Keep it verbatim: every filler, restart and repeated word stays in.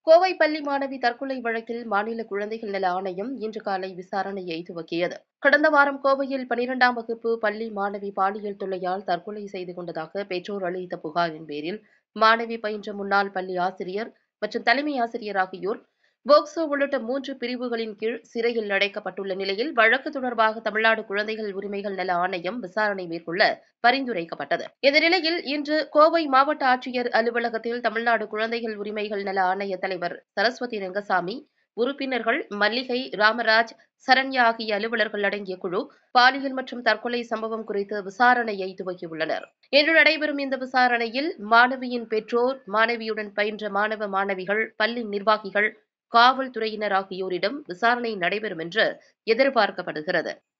கோவை பள்ளி மாணவி தற்கொலை வழக்கில் மாநில குழந்தைகள் நல ஆணையம் இன்று காலை விசாரணையை துவக்கியது. கடந்த வாரம் கோவையில் பனிரெண்டாம் வகுப்பு பள்ளி மாணவி பாலியல் தொல்லையால் தற்கொலை செய்து கொண்டதாக பெற்றோர் அளித்த புகாரின் பேரில் மாணவி பயின்ற முன்னாள் பள்ளி ஆசிரியர் மற்றும் தலைமை ஆசிரியர் ஆகியோர் போக்சோ உள்ளிட்ட மூன்று பிரிவுகளின் கீழ் சிறையில் அடைக்கப்பட்டுள்ள நிலையில் வழக்கு தொடர்பாக தமிழ்நாடு குழந்தைகள் உரிமைகள் நல ஆணையம் விசாரணை மேற்கொள்ள பரிந்துரைக்கப்பட்டது. இந்த நிலையில் இன்று கோவை மாவட்ட ஆட்சியர் அலுவலகத்தில் தமிழ்நாடு குழந்தைகள் உரிமைகள் நல ஆணைய தலைவர் சரஸ்வதி ரங்கசாமி, உறுப்பினர்கள் மல்லிகை, ராமராஜ், சரண்யா ஆகிய அலுவலர்கள் அடங்கிய குழு பாலியல் மற்றும் தற்கொலை சம்பவம் குறித்து விசாரணையை துவக்கியுள்ளனர். இன்று நடைபெறும் இந்த விசாரணையில் மாணவியின் பெற்றோர், மாணவியுடன் பயின்ற மாணவ மாணவிகள், பள்ளி நிர்வாகிகள், காவல்துறையினர் ஆகியோரிடம் விசாரணை நடைபெறும் என்று எதிர்பார்க்கப்படுகிறது.